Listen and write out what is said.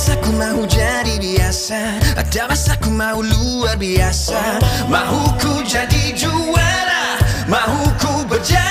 masa ku mahu jadi biasa, ada masa ku mahu luar biasa. Mahu ku jadi juara, mahu ku berjaya.